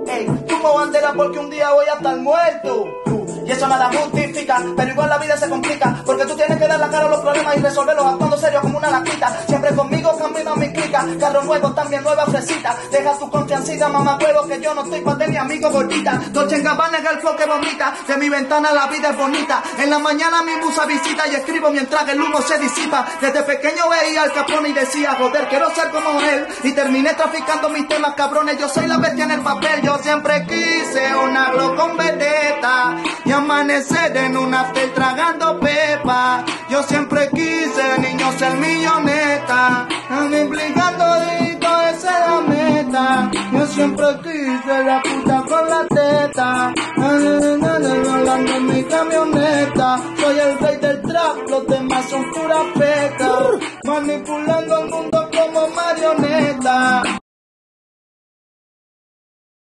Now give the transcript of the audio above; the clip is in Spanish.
Ey, tuvo bandera porque un día voy a estar muerto. Y eso nada justifica, pero igual la vida se complica, porque tú tienes que dar la cara a los problemas y resolverlos actuando serio como una laquita. Siempre conmigo camino mi clica, carro nuevo, también nueva fresita. Deja tu confiancita, mamá huevo, que yo no estoy pa' de mi amigo gordita. Dolce en Gabbana es el flow que vomita, de mi ventana la vida es bonita. En la mañana mi musa visita y escribo mientras el humo se disipa. Desde pequeño veía al Capone y decía, joder, quiero ser como él. Y terminé traficando mis temas cabrones, yo soy la bestia en el papel. Yo siempre quise una glow con vedeta y amanecer en un after tragando pepa. Yo siempre quise de niño ser milloneta, implicando dito esa es la meta. Yo siempre quise la puta con la teta, volando en mi camioneta. Soy el rey del trap, los demás son pura feca, manipulando el mundo como marioneta.